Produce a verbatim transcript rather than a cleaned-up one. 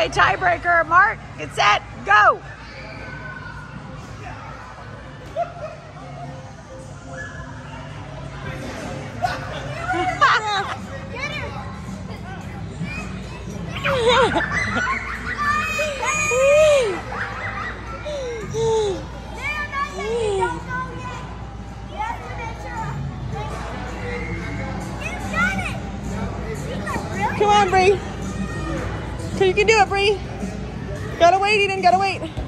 Okay, tiebreaker. Mark, get set, go. Come on, Bree. You can do it, Bree. Gotta wait, Eden. Gotta wait.